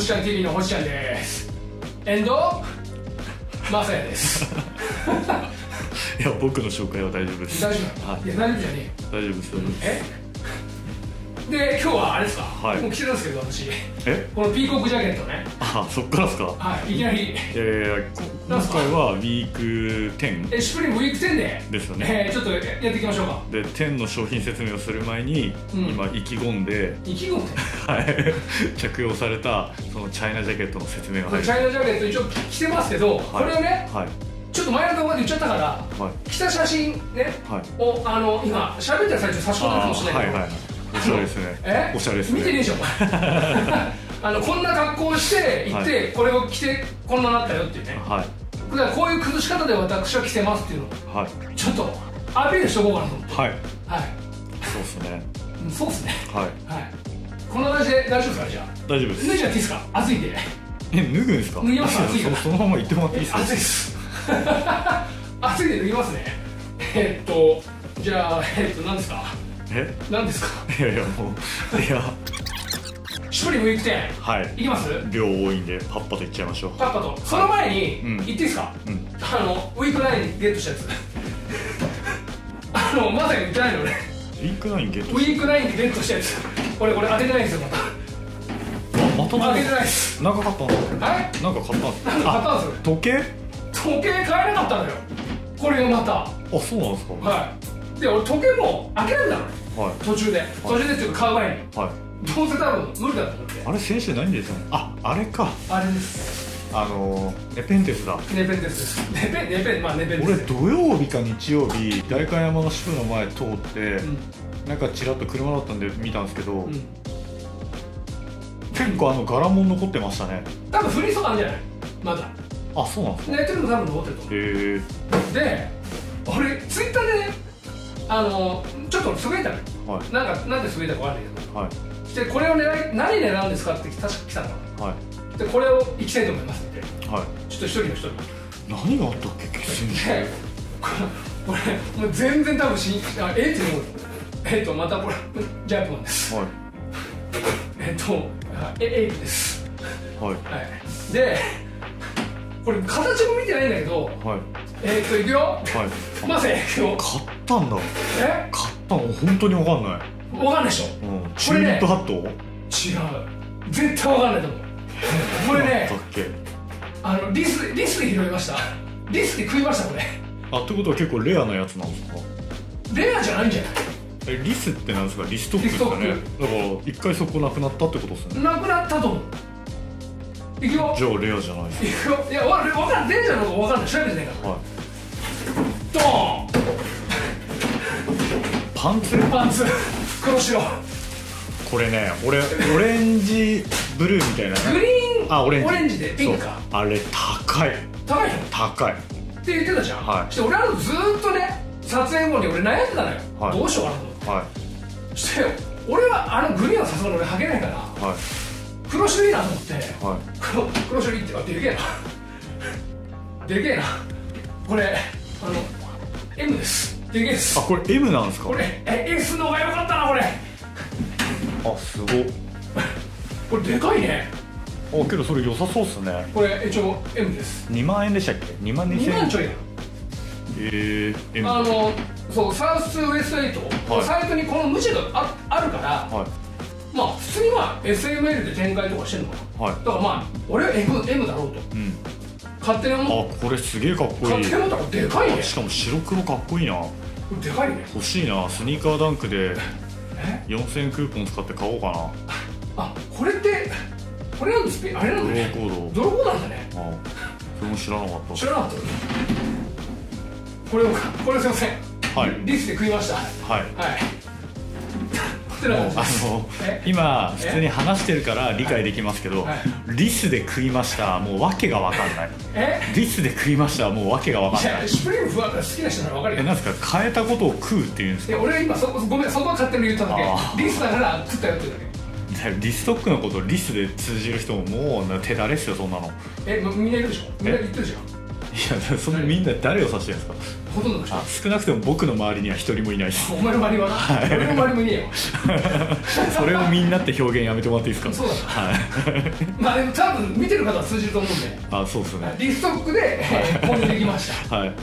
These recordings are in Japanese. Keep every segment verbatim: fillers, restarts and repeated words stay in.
星ちゃん ティーブイ の星ちゃんです。エンドマサヤです。 いや、僕の紹介は大丈夫です。 大丈夫？はい。いや、大丈夫じゃねえ。大丈夫です。 え？で、今日はあれですか？ はい。 もう着てるんですけど、私。 え？ このピーコックジャケットね。 あ、そっからですか？ はい。いきなり。 ええ、今回はウィークテン。 え、シュプリームウィークテンで。 ですよね。 えー、ちょっとやっていきましょうか。 で、テンの商品説明をする前に、今意気込んで。 意気込んで。 はい。着用されたそのチャイナジャケットの説明が入る。 チャイナジャケット一応着てますけど、これをね。はい。ちょっと前の動画で言っちゃったから、はい、着た写真ね、はい、をあの今喋ってる最中差し込んでるかもしれないけど、はいはい、おしゃれですね。え？おしゃれですね。見てねえじゃんお前。あのこんな格好をして行って、はい、これを着てこんななったよっていうね。はい。だからこういう崩し方で私は着てますっていうのを、はい、ちょっとアピールしとこうかなと思って。はい。はい。 そうですね。 うん、そうですね。はい。はい。この形で大丈夫ですかじゃあ？大丈夫です。脱いじゃっていいですか？暑いんで。 え、脱ぐんですか？ 脱ぎます。暑いから。 そのまま行ってもらっていいですか？ 暑いです。暑いで脱ぎますね。えっとじゃあえっと何ですか？ え？ 何ですか？ いやいやもういやシュプリームウィークテン、はい、いきます？ 量多いんでパッパといっちゃいましょう。 パッパと。その前に言っていいですか？あのウィークナインゲットしたやつ。あのまさに言ってないの俺。 ウィークナインゲット。 ウィークナインゲットしたやつ。これこれ当ててないんですよまた。 また当ててないです。 なんか買ったんですか？はい。なんか買ったんですか？ なんか買ったんですよ。 時計？ 時計買えなかったのよ。これがまた。 あ、そうなんですか？ はい。で俺時計も開けられたの。はい。途中で途中でっていうか買う前に。はい。どうせ多分無理だと思って。 あれ先週何ですよね。あ、あれか。 あれです。あのネペンテスだ。 ネペンテスです。ネペンネペンまあネペンテス。俺土曜日か日曜日代官山の支部の前通って、なんかちらっと車だったんで見たんですけど、結構あの柄も残ってましたね。 多分フリースとかあるんじゃない？まだ。 あ、そうなんですか。 寝てるの多分残ってると思う。へえ。で、俺ツイッターでね、あのちょっとつぶやいたのよ。はい。なんかなんでつぶやいたかわかんないけど。はい。でこれを狙い何狙うんですかって確か来たの。はい。でこれを行きたいと思いますって。はい。ちょっと一人の人に。 何があったっけ？先週。 これもう全然多分しあえって思う。えっとまたこれジャンプマンです。はい。えっとえエイプです。はい。はい。で。これ形も見てないんだけど、はい、えっといくよ、はい、まずいくよ。 買ったんだ。 え？ 買ったの本当に分かんない。 分かんないでしょ。 うん。チューリップハット？違う。 絶対分かんないと思う。これね、 だっけ？ あのリスリスで拾いました。リスで食いましたこれ。 あ、ってことは結構レアなやつなんですか？ レアじゃないんじゃない？ え、リスってなんですか？リストックですかね。だから一回そこなくなったってことですね。 なくなったと思う。いくよ。 じゃあレアじゃないですか。いくよ。いや、わかんない。レアじゃないのかわかんない。調べてねえから。はい。ドーン。 パンツ？ パンツ。黒白。 これね、俺オレンジブルーみたいな。 グリーン。 あ、オレンジ。 オレンジでピンクか。 あれ高い。 高いの？ 高い。 って言ってたじゃん。はい。して俺あのずーっとね、撮影後に俺悩んでたのよ。はい。どうしようかなと思って。はい。して俺はあのグリーンはさすがに俺履けないから。はい。黒白いいなと思って、はい、黒, 黒白いいってあでけえなでけえなこれあの エム ですでけえです。 あ、これ エム なんですか？ これえ エス のが良かったなこれ。 あ、すごっ。 これでかいね。 あ、けどそれ良さそうっすね。 これ一応 エム です。 にまんえんでしたっけ？にまんにせんえん。 にまんちょいだ。 えー、エム。 あのそうサウスウエストエイト、はい、サイトにこの無地が あ, あるから、はい、まあ普通にまあ エスエムエル で展開とかしてるのかな、はい、だからまあ俺は エム, M だろうと、うん、勝手に思う。あ、これすげえかっこいい。 勝手に思ったらでかいね。 しかも白黒かっこいいな。 これでかいね。 欲しいな。スニーカーダンクでよんせんえんクーポン使って買おうかな。 あ、これってこれなんですあれなんだね。 ドローコード。 ドローコードなんだね。 ああ、それも知らなかった。 知らなかった。これをこれすいません、はい、リスで食いました。はいはい。 もうあの今普通に話してるから理解できますけど、リスで食いましたもう訳が分かんない。えリスで食いましたもう訳が分かんない。いや、シュプリームふわ好きな人なら分かるよ。え、なんですか？変えたことを食うっていうんですか？いや、俺今そごめん、そこは勝手に言っただけ。リスだから食ったよってだけ。 リストックのことをリスで通じる人ももう手だれっすよそんなの。 え、みんないるでしょ？みんな言ってるじゃん。 やそのみんな誰を指してるんですか？ ほとんどの人。 少なくとも僕の周りには一人もいないです。 お前の周りはな、はい、俺の周りもいねえよそれをみんなって表現やめてもらっていいですか？ そうだはいまあでも多分見てる方は通じると思うんで、 あ、そうですね、 リストックで購入できましたはい、はい、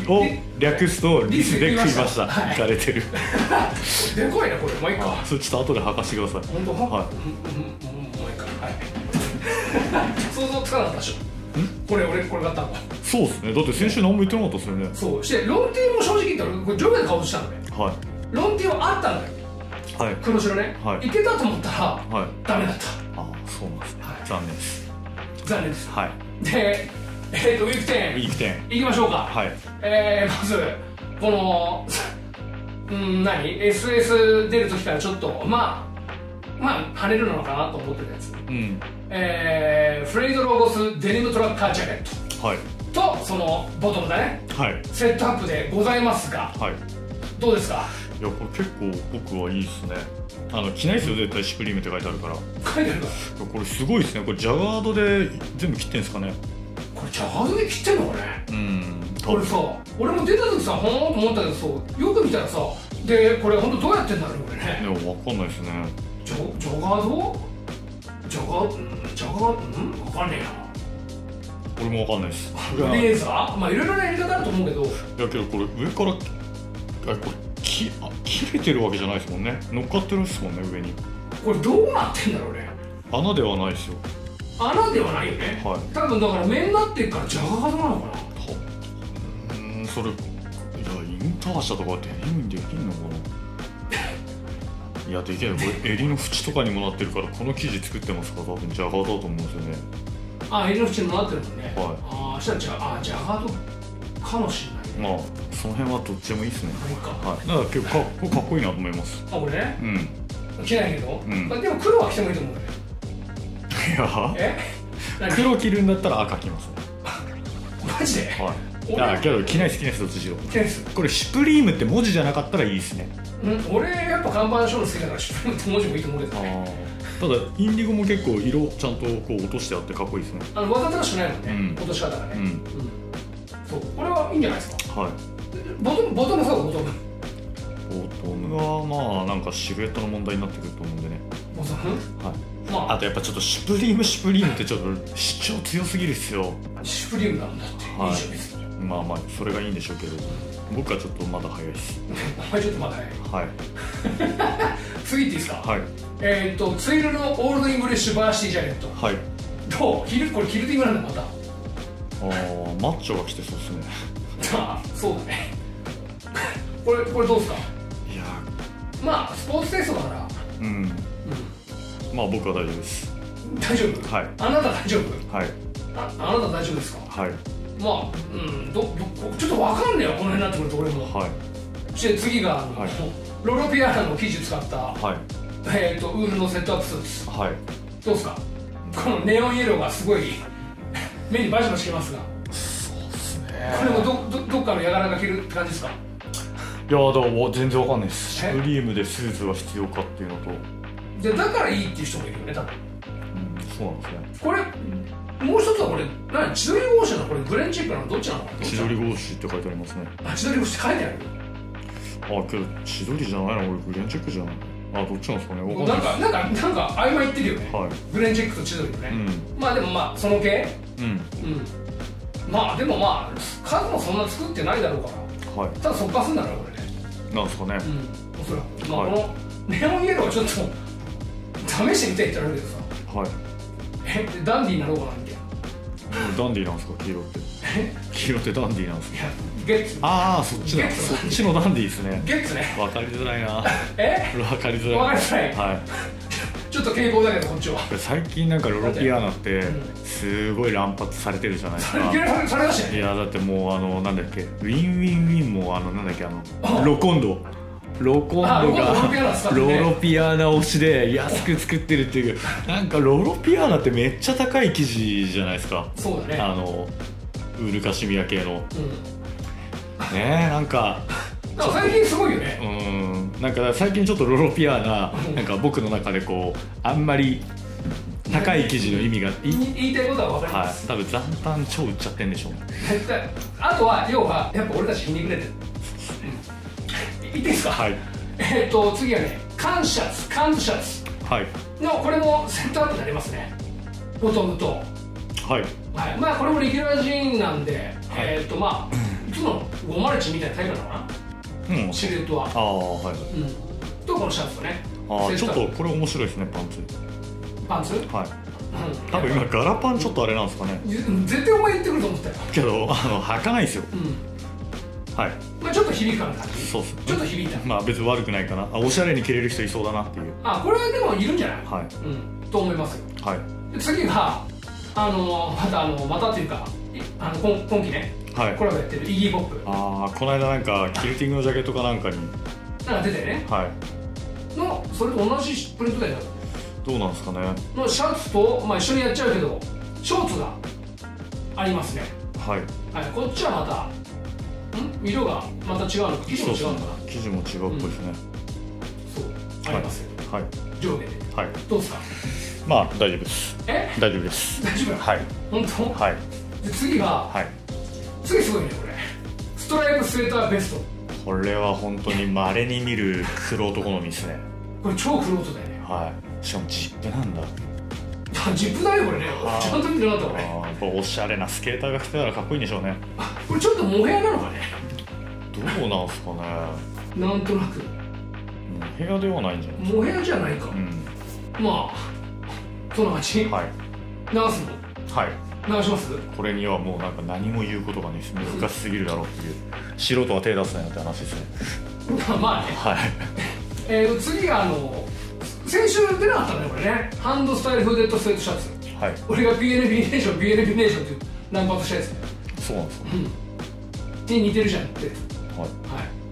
を略すとリスで食いました。いかれてるでかいなこれ。もういいか、 それちょっと後で履かしてください。 本当？はい、もういいか、はい想像つかなかったでしょこれ。俺これ買ったの。 そうですね、だって先週何も言ってなかったですよね。 そうしてロンティーも正直言ったらこれジョブで買おうとしたのね。はい、ロンティーはあったのよ、はい、黒白ね、はい、いけたと思ったら、はい、ダメだった。 ああ、そうなんですね、はい、残念です。 残念です。 はい。 で、えーとウィークテンウィークテンいきましょうか。はい。えー、まずこのうん何 エスエス 出る時からちょっとまあまあ跳ねるのかなと思ってたやつ、うん、えー、フレイドロゴスデニムトラッカージャケット、はい、とそのボトムだね、はい、セットアップでございますが、はい、どうですか？ いや、これ結構僕はいいですね。あの着ないですよ絶対シュプリームって書いてあるから。 書いてあるか。 これすごいですね。これジャガードで全部切ってんですかね。 これジャガードで切ってんのこれ。うん。これさ、俺も出た時さほーんと思ったけどさ、よく見たらさ、でこれ本当どうやってんだろうこれね。 いや、わかんないですね。 ジャジャガードジャガージャガーうんわかんねえな。 俺もわかんないです。 レーザーまあいろいろなやり方あると思うけど。いやけどこれ上からあこれきあ切れてるわけじゃないですもんね。乗っかってるんですもんね上に。 これどうなってんだろうね。 穴ではないですよ。 穴ではないよね。はい。多分だから面になってるからジャガードなのかな。 うん、それいやインターシャとかデニムにできんのかな。いやできない。これ襟の縁とかにもなってるからこの生地作ってますから多分ジャガードだと思うんですよね。 あ、襟の縁にもなってるもんね。はい。ああ、したらじゃあジャガードかもしれない、ね。まあその辺はどっちでもいいですね。はい。だから結構かっこかっこいいなと思います。 あ、これね。うん。着ないけど。うん。でも黒は着てもいいと思うんだよね。いや。え？ 黒着るんだったら赤着ますね。 マジで？ はい。あ、けど着ないです着ないですどっちしろ。 着ないです。 これシュプリームって文字じゃなかったらいいですね。 うん。俺やっぱ看板書の好きだからシュプリームって文字もいいと思うけどね。 ただインディゴも結構色ちゃんとこう落としてあってかっこいいですね。 あのわざとらしくないもんね、落とし方がね。うん。そう、これはいいんじゃないですか。はい。ボトムボトムそうボトム。 ボトムはまあなんかシルエットの問題になってくると思うんでね。 ボトム？ はい。まああとやっぱちょっとシュプリームシュプリームってちょっと主張強すぎるっすよ。 シュプリームなんだって。いいじゃないですか。 まあまあそれがいいんでしょうけど、僕はちょっとまだ早いです。 お前ちょっとまだ早い。 はい。 次いっていいですか。 はい。 えっとツイルのオールドイングリッシュバーシティジャケット。はい。どう？着るこれ着るティングなんだまた。ああ、マッチョが着てそうですね。 ああ、そうだね。これこれどうですか。 いや。 まあスポーツテイストだから。うん。うん。 まあ僕は大丈夫です。 大丈夫？ はい。 あなた大丈夫？ はい。 あ、あなた大丈夫ですか？はい。まあ、うん、どどちょっとわかんねえよこの辺になってくると俺も。はい。そして次が、はい、ロロピアナの生地使った、はい、えっとウールのセットアップスーツ。はい。どうですか？このネオンイエローがすごい目にバシバシきますが。 そうですね。 これもどどどっかのや柄が着るって感じですか？ いやだから全然わかんないです。シュプリームでスーツが必要かっていうのと。 でだからいいっていう人もいるよね多分。 うん、そうなんですね。 これ。もう一つはこれ何千鳥格子のこれグレンチックなのどっちなの？ 千鳥格子って書いてありますね。 あ、千鳥格子って書いてある。 あ、けど千鳥じゃないの？俺グレンチックじゃない。あ、どっちなんですかね。わかんない。なんかなんかなんか曖昧言ってるよね。はい。グレンチックと千鳥のね。うん。まあでもまあその系。うん。うん。まあでもまあ数もそんな作ってないだろうから。はい。ただ速乾するんだろうこれね。 なんですかね。うん。 おそらく。まあこのネオンイエローはちょっと試してみたいって言われるけどさ。はい。え、ダンディーなろうかなみたいな。 ダンディーなんですか黄色って。黄色ってダンディーなんですか。 ゲッツ。 ああ、そっちだ。そっちのダンディーですね。 ゲッツね。 わかりづらいな。 え？ わかりづらい。 わかりづらい。 はい。 ちょっと傾向だけどこっちは。 最近なんかロロピアナってすごい乱発されてるじゃないですか。 いきなりされましたね。 いやだってもうあのなんだっけウィンウィンウィンもあのなんだっけあのロコンド。ロコンドがロロピアナ推しで安く作ってるっていうなんかロロピアナってめっちゃ高い生地じゃないですか。 そうだね。 あのウールカシミヤ系の、うん、ねえなんか最近すごいよね。 うんなんか最近ちょっとロロピアナなんか僕の中でこうあんまり高い生地の意味が言いたいことは分かります、 はい、多分残飯超売っちゃってんでしょうね。 絶対。あとは要はやっぱ俺たち皮肉れてる。言っていいですか。はい。えっと次はね、カンシャツ、カンシャツのこれもセットアップになりますね。ボトムと、はいはい、まあこれもレギュラージーンなんで、はい、えっとまあいつものごまるいちみたいなタイプなのかな、うん、シルエットは。ああはい、うん、とこのシャツとね。 ああちょっとこれ面白いですね。パンツパンツはい、 うん、多分今ガラパンちょっとあれなんですかね。 絶対お前言ってくると思ったよけどあの履かないですよ、うん、はい。 まあちょっと響くかな感じ。 そうっすね、 ちょっと響いた。 まあ別に悪くないかな。あおしゃれに着れる人いそうだなっていう。 あこれでもいるんじゃない。はい、うん、と思いますよ。はい。次があのまたあのまたっていうかあの 今, 今期ね、はい、コラボやってるイギーポップ。 ああこの間なんかキルティングのジャケットかなんかになんか出てね、はいのそれと同じプリントだよ。 どうなんですかね。 のシャツと、まあ、一緒にやっちゃうけどショーツがありますね。はい、はい、こっちはまたん色がまた違うのか、生地も違うのかな。 生地も違うっぽいですね、 うん、そうありますよ、はい、上下で、はい、どうですか。 まあ大丈夫です。え大丈夫です。 大丈夫。はい本当。はい。で次が、はい、次すごいねこれ、ストライプスウェーターベスト。 これは本当に稀に見る黒男好みですね。 これ超黒男だよね。 はい。しかもジップなんだ。 ジップだよこれね。ちゃんと見てなかったこれ。 やっぱおしゃれなスケーターが着てたらかっこいいんでしょうね。 あこれちょっとモヘアなのかね。 どうなんすかね。 なんとなくモヘアではないんじゃないですか。 モヘアじゃないか、うん、まあそんな感じ。はい。流すの。はい。流します。 これにはもうなんか何も言うことがないです。難しすぎるだろうっていう。素人は手出すなよって話ですね。 まあね。はい。えっと次があの先週出なかったねこれね。ハンドスタイルフーデッドスウェットシャツ。はい。俺が ピーエヌビー ネーション ピーエヌビー ネーションっていうナンバーとしたやつね。 そうなんですか。 うん。に似てるじゃんって。はい。はい。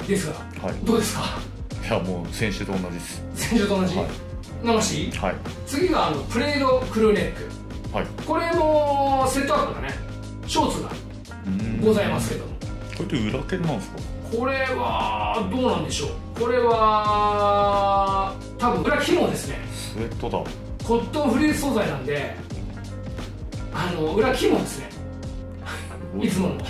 ですが。はい。どうですか。 いやもう先週と同じです。 先週と同じ。はい。流し、はい、次があのプレードクルーネック、はい、これもセットアップだね。ショーツがございますけども、 これって裏剣なんですか。 これはどうなんでしょう。これは多分裏肝ですね。 スウェットだ。 コットンフリース素材なんであの裏肝ですね。いつものこ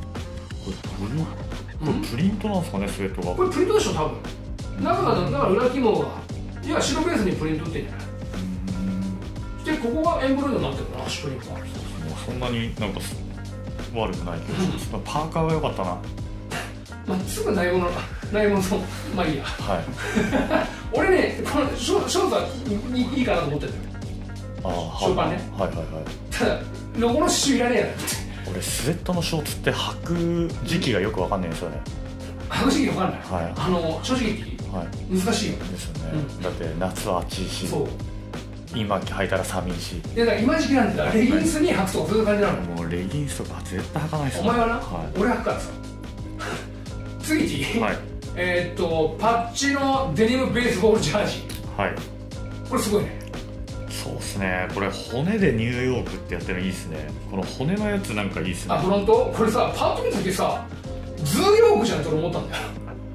れプリントなんですかね。スウェットがこれプリントでしょ多分。中がだから裏肝がいや白ベースにプリント打ってんじゃない。でここがエンブロイドになってるな。シュプリントはそんなになんか悪くないけど、うん、パーカーが良かったな。 まあすぐ内容の内容のまあいいや。はい俺ねこのショショーツはいいかなと思ってるんだよ。ああショーパンね。はいはいはい。ただロゴの刺繍いらねえやなって。 俺スウェットのショーツって履く時期がよくわかんないんですよね。 履く時期わかんない。はい。あの正直言っていい。はい、難しいよですよね、うん、だって夏は暑いしそう今履いたら寒いし。 いやだから今時期なんだ。レギンスに履くとかそういう感じなの。 もうレギンスとか絶対履かないですよ、ね、お前はな、はい、俺履くからさ次いい、はい、えーっとパッチのデニムベースボールジャージー。はい。これすごいね。 そうっすね。これ骨でニューヨークってやってるのいいっすね。この骨のやつなんかいいっすね。 あフロントこれさパッと見た時さズーヨークじゃんと思ったんだよ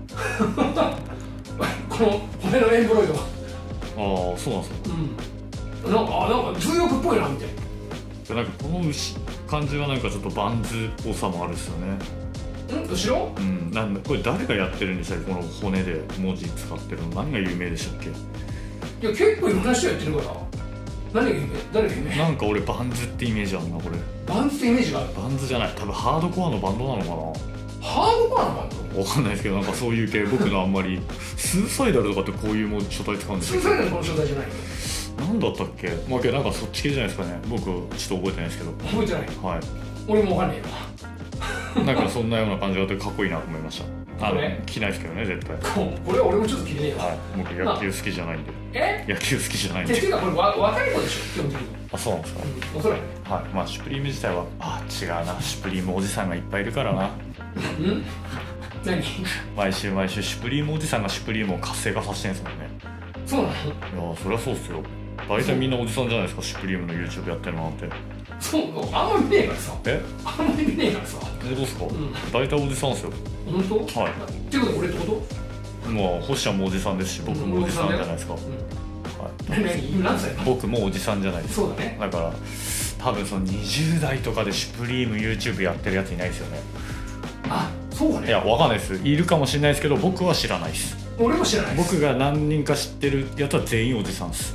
この骨のエンブロイドが。ああそうなんですか。 うんなんかあなんかズーヨークっぽいなみたいな。なんかこの感じはなんかちょっとバンズっぽさもあるっすよね。 うん後ろうんなんだこれ誰がやってるんでしたっけ。この骨で文字使ってるの何が有名でしたっけ。 いや結構いろんな人やってるから何が有名誰が有名。 なんか俺バンズってイメージあるなこれ。 バンズってイメージがある。 バンズじゃない多分ハードコアのバンドなのかな。 ハードコアのバンドわかんないですけどなんかそういう系僕のあんまりスーサイダルとかってこういうも書体使うんですよ。スーサイダルこの書体じゃないよ。 何だったっけ。まあけどなんかそっち系じゃないですかね。僕ちょっと覚えてないですけど。 覚えてない。はい。俺もわかんないよ。 なんかそんなような感じがあってかっこいいなと思いました。あの着ないですけどね絶対。 これは俺もちょっと着れねえよ。はい。 僕野球好きじゃないんで。え？野球好きじゃないんで。 っていうかこれわ若い子でしょ基本的に。 あそうなんですか。 おそらく。 はい。まあシュプリーム自体はあ違うなシュプリームおじさんがいっぱいいるからな。うん？何？毎週毎週シュプリームおじさんがシュプリームを活性化させてるんですもんね。 そうなの？いやそりゃそうっすよ。大体みんなおじさんじゃないですかシュプリームの YouTube やってるのなんて。 そうあんまり見ねえからさ。え？あんまり見ねえからさ。 本当ですか？うん、大体おじさんっすよ。 本当？はい。ってことは俺ってこと？ まあ星ちゃんもおじさんですし僕もおじさんじゃないですか。うん、はい。 何何今何歳？ 僕もうおじさんじゃないですか。 そうだね。 だから多分そのにじゅう代とかでシュプリーム YouTube やってるやついないですよね。 あ、そうかね。 いや、わかんないです。いるかもしれないですけど、僕は知らないです。 俺も知らないです。 僕が何人か知ってるやつは全員おじさんです。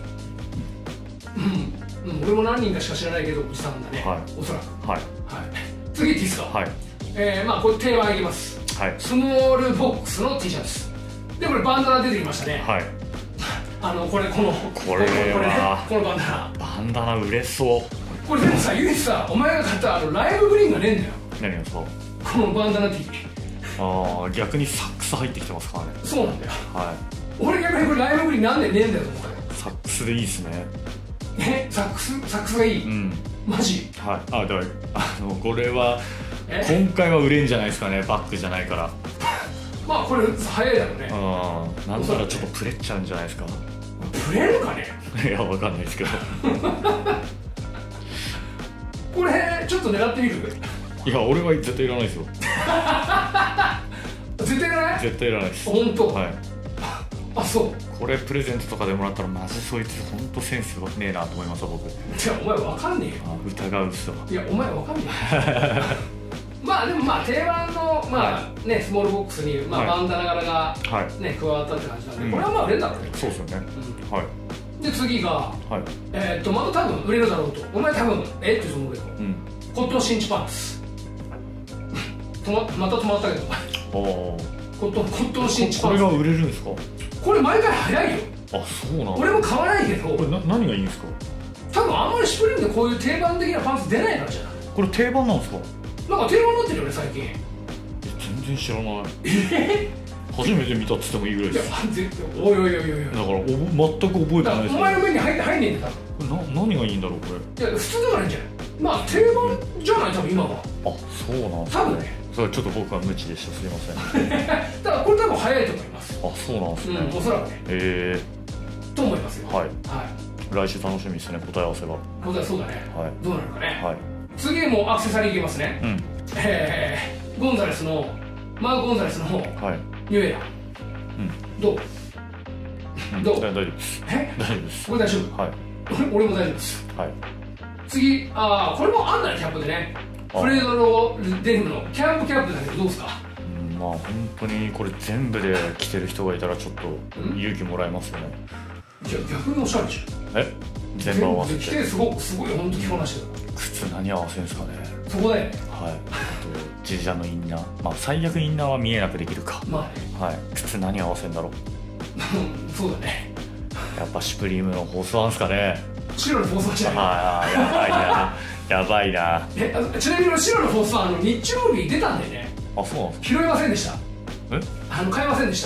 うん、うん、俺も何人かしか知らないけどおじさんだね、はい、おそらく。はい、はい、次いっていいですか。はい、えー、まあこれ定番いきます。はい、スモールボックスの T シャツで、これバンダナ出てきましたね。はい、あのこれこのこれはこのバンダナバンダナ売れそう。 これでもさ、唯一さ、お前が買ったあのライブグリーンがねえんだよ。 何がそう？ このバンダナ T。 ああ、逆にサックス入ってきてますからね。 そうなんだよ。 はい。 俺逆にこれライブグリーンなんでねえんだよと思ったよ。 サックスでいいっすね。 え、サックスサックスがいい？うん。マジ？ はい。あ、だからあのこれは今回は売れんじゃないですかね。バッグじゃないから。 まあこれ早いだろうね。 うん。なんならちょっとプレっちゃうんじゃないですか。 プレるかね？ いや、わかんないですけど。 これちょっと狙ってみる？ いや、俺は絶対いらないですよ。 絶対いらない？ 絶対いらないです。 本当？ はい。 あ、そう。 これプレゼントとかでもらったらマジそいつ本当センスねえなと思います僕。 いや、お前わかんねえよ。 疑う人。 いや、お前わかんねえよ。まあでもまあ定番のまあね、スモールボックスにまあバンダナ柄がね加わったって感じなんで、これはまあ売れるだろうね。 そうですよね。はい。 で次がえっとまた多分売れるだろうと。お前多分えって思うけど、コットンシンチパンツ。また止まったけど。コットンコットンシンチパンツ。 これが売れるんですか？ これ毎回早いよ。 あ、そうなんだ。 俺も買わないけど。 これな何がいいんですか？ 多分あんまりシュプリームでこういう定番的なパンツ出ないからじゃない？ これ定番なんですか？ なんか定番になってるよね最近。 全然知らない。え初めて見たっつってもいいぐらいです。いや、 おいおいおいおい。だからお全く覚えてないです。 お前の目に入って入んねえんだよ。 な何がいいんだろうこれ。 いや普通だからいいんじゃない？まあ定番じゃない多分今は。あ、 そうなんですか。多分ね。 それちょっと僕は無知でした。すいません。 だからこれ多分早いと思います。 あ、そうなんですね。 うん、おそらくね。 ええ。と思いますよ。 はい。はい。来週楽しみですね。答え合わせが。 答えそうだね。はい。どうなるかね。はい。次もアクセサリーいきますね。うん。ええ、ゴンザレスのマーク・ゴンザレスの方。はい。ニューエラ。うん。どう？どう？ 大丈夫です。 え？ 大丈夫です。 これ大丈夫？はい。俺も大丈夫です。はい。次、ああ、これもあんだねキャップでね。フレードのデニムのキャンプキャップだけどどうですか？ うん、まあ本当にこれ全部で着てる人がいたらちょっと勇気もらえますよね。 いや逆におしゃれじゃん。え？ 全部合わせて。 着てすごくすごい本当着こなしてる。 靴何合わせるんですかね。 そこだよね。 はい。あとジージャンのインナー。まあ最悪インナーは見えなくできるか。まあね。はい。靴何合わせるんだろう。 そうだね。 やっぱシュプリームのホースワンですかね。 白のフォースワンじゃない。 ああ、やばいな。やばいな。 え、ちなみに白のフォースワンあの日中日出たんだよね。 あ、そうなんですか。 拾いませんでした。 え？ あの買いませんでした。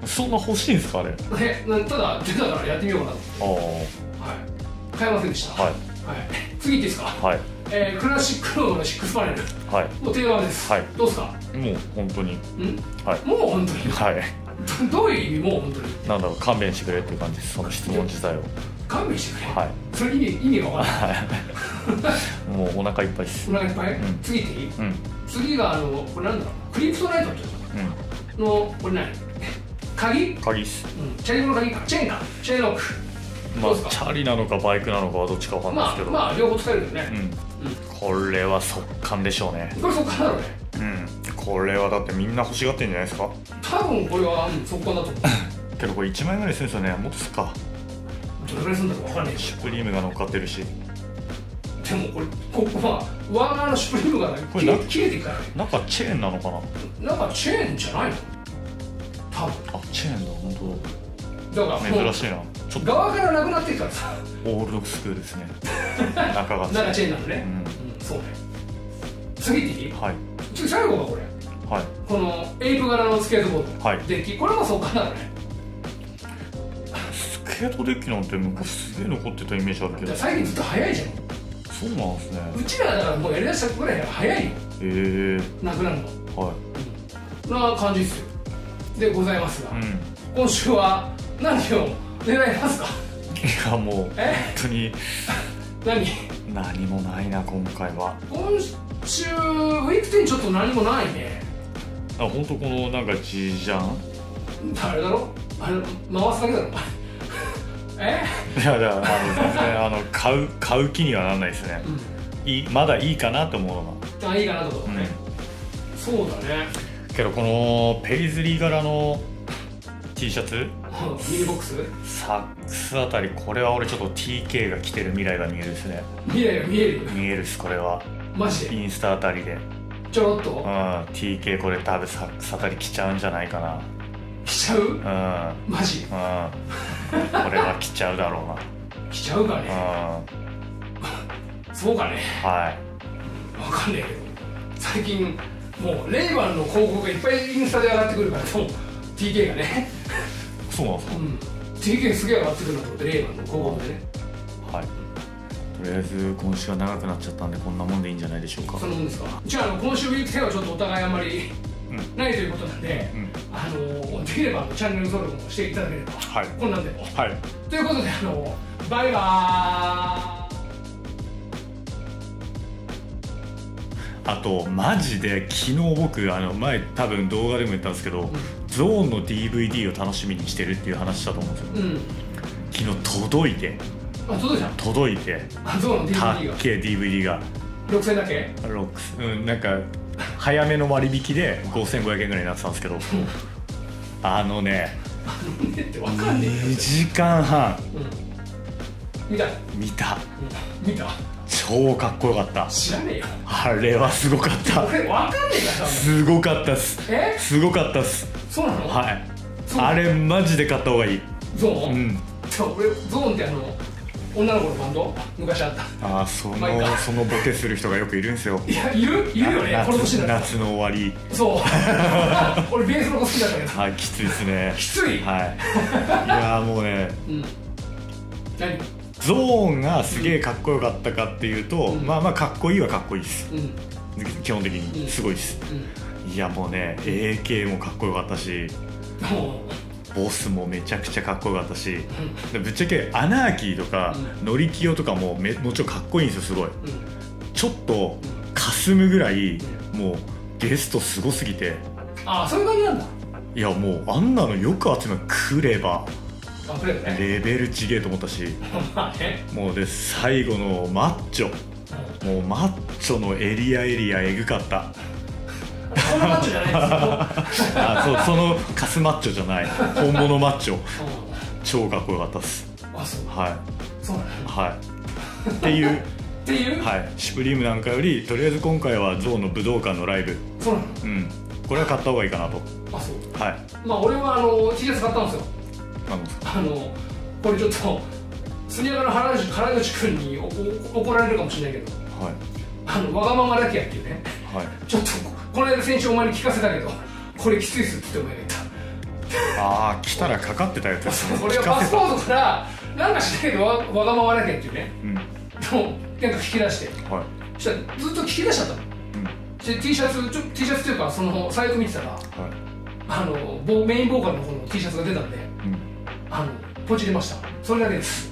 そんな欲しいんですかあれ。 え、ただ出たからやってみようかなと。ああ。はい。買いませんでした。はい。はい。次いっていいですか。はい。えー、クラシックロードのシックスパネル。はい。もう定番です。はい。どうですか。 もう本当に。うん。はい。 もう本当に。 はい。 どういう意味もう本当に。 なんだろう、勘弁してくれっていう感じです。その質問自体を。 勘弁してくれ。はい。それ意味意味が分からない。 もうお腹いっぱいです。 お腹いっぱい。次いっていい？うん。次があのこれなんだろう、クリプトナイトっていうのこれ何？鍵？ 鍵っす。 うん。チャリコの鍵か。チェーンか。チェーンロック。 まあチャリなのかバイクなのかはどっちかわかんないですけど。 まあまあ両方使えるよね。うん。 これは速乾でしょうね。 これ速乾だろうね。 うん。これはだってみんな欲しがってんじゃないですか。 多分これは速乾だと思う。 けどこれいちまん円ぐらいするんですよね。もっとすっか。 どれぐらいするんだか分かんない。 シュプリームが乗っかってるし。 でもこれここはワーナーのシュプリームが切れ切れていくからね。 なんかチェーンなのかな。 なんかチェーンじゃないの。多分。 あ、チェーンだ。本当だ。だから珍しいな。 ちょっと側からなくなってるからさ。 オールドスクールですね。中が。 中チェーンなのね。うん、そうね。次いっていい？はい。次最後がこれ。はい。このエイプ柄のスケートボード。はい。デッキ。これも速乾なのね。 スケートデッキなんて昔すげえ残ってたイメージあるけど。 最近ずっと早いじゃん。 そうなんですね。 うちらだからもうやりだしたぐらい早いよ。へえ。 なくなるの。はい。な感じですよ。でございますが、今週は何を狙いますか？ いやもう本当に何？ 何もないな今回は。 今週ウィークテンちょっと何もないね。 あ、本当このなんかジージャン？ あれだろ？あれ回すだけだろ。 えいやだからあの全然あの買う買う気にはならないですね、うん、いいまだいいかなと思うのがあいいかなと思うね、うん、そうだね。 けどこのペイズリー柄の T シャツミニボックスサックスあたり、これは俺ちょっと ティーケー が着てる未来が見えるですね。 未来が見える見えるっすこれは。 マジでインスタあたりでちょろっと、うん、 ティーケー これ多分サックスあたり着ちゃうんじゃないかな。 着ちゃう？うんマジ？ うんこれは着ちゃうだろうな。 着ちゃうかね。うんそうかね。 はい分かんねえけど最近もうレイバンの広告がいっぱいインスタで上がってくるから、もう ティーケー がねそうなんですか、うん、 ティーケー すげえ上がってくるんだと思って、レイバンの広告でね。 はい、とりあえず今週は長くなっちゃったんでこんなもんでいいんじゃないでしょうか。 そんなもんですか。じゃあ、あの今週ウィークテンはちょっとお互いあんまり、うん、ないということなんで、うん、あのできればチャンネル登録もしていただければ、はい、こんなんでも、はい、ということであのバイバーイ。 あとマジで昨日僕あの前多分動画でも言ったんですけど、うん、ゾーンの ディーブイディー を楽しみにしてるっていう話したと思うんですよ、うん、昨日届いてあ届いた届いてあゾーンの ディーブイディー がたっけ ディーブイディー がろくせんだっけろくせん、うん、なんか早めの割引でごせんごひゃくえんぐらいになってたんですけど、うん、あのねあのねって分かんねえよにじかんはん、 うん、見た見た、 うん、見た超かっこよかった。 知らねえよ。 あれはすごかった。 俺分かんねえからすごかったっす。 えすごかったっす。 そうなの？ はいあれマジで買った方がいい。 ゾーン？うん俺ゾーンってあの女の子のバンド昔あった。 ああそのそのボケする人がよくいるんですよ。 いやいるいるよねこの年になると。 夏の終わり。 そう俺ベースの子好きだったけど。 はいきついですね。 きつい。 はいいやもうね、うん、 何ゾーンがすげえかっこよかったかっていうと、うん、まあまあかっこいいはかっこいいです、うん、基本的にすごいです、うん、いやもうね エーケー もかっこよかったし、ボスもめちゃくちゃかっこよかったし、うん、ぶっちゃけアナーキーとか、うん、ノリキヨとかもめもちろんかっこいいんですよすごい、うん、ちょっとかすむぐらいもうゲストすごすぎて。 ああそういう感じなんだ。 いやもうあんなのよく集めくればね、 レベルちげえと思ったしもうで最後のマッチョ、うん、もうマッチョのエリアエリアえぐかった。 そのマッチョじゃないですよあそうそのカスマッチョじゃない本物マッチョ、うん、超かっこよかったっす。 あそうはいそうなのはいっていうっていうはいシュプリームなんかよりとりあえず今回はゾウの武道館のライブ。 そうなのうんこれは買った方がいいかなと。 あそうはいまあ俺はあの T シャツ買ったんですよ。 あのこれちょっとスニアカの原口原口君におお怒られるかもしれないけど、はい、あのわがままだけやっていうね、はい、ちょっとこの間先週お前に聞かせたけどこれきついっすってお前が言った。ああ来たらかかってたやつですね。 これがパスポートからなんかしないけど わ, わがままだけっていうね、うん、でもなんか聞き出して、はい、そしたらずっと聞き出しちゃったの、うん、で T シャツちょ T シャツっていうかそのサイト見てたら、はい、あのメインボーカルのこの T シャツが出たんで、うん、あのポチりました。それだけです。